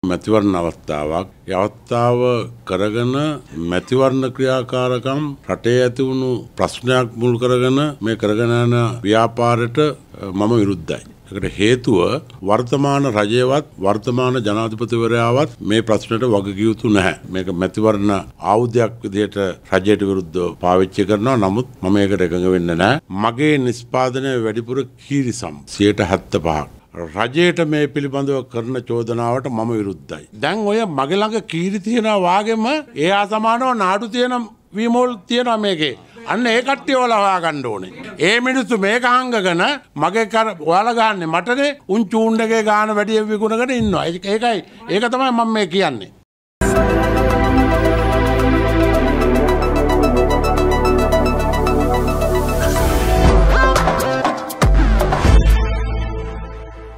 මැතිවරණ අවස්ථාවක්. ඒ අවස්ථාව කරගෙන මැතිවරණ ක්‍රියාකාරකම් රටේ ඇති වුණු ප්‍රශ්නයක් මුල් කරගෙන මේ කරගෙන යන ව්‍යාපාරයට මම විරුද්ධයි. ඒකට හේතුව වර්තමාන රජයවත් වර්තමාන ජනාධිපතිවරයාවත් මේ ප්‍රශ්නට වගකිය යුතු නැහැ. මේක මැතිවරණ ආයුධයක් විදිහට රජයට විරුද්ධව පාවිච්චි කරනවා. නමුත් මම ඒකට එකඟ වෙන්නේ නැහැ. මගේ නිෂ්පාදනය වැඩිපුර කීරිසම් 75%. රජයට මේ පිළිබඳව කරන චෝදනාවට මම විරුද්ධයි. දැන් ඔය මගේ ළඟ කීරි තියනවා වාගෙම ඒ අසමානව නාඩු තියෙන වීමෝල් තියෙනවා මේකේ. අන්න ඒ කට්ටිය ඔයාලා හොයාගන්න ඕනේ. ඒ මිනිස්සු මේක හංගගෙන මගේ කර ඔයාලා ගන්නනේ මටනේ උන් චූන් එකේ ගාන වැඩි විකුණගෙන ඉන්නවා. ඒක තමයි මම මේ කියන්නේ.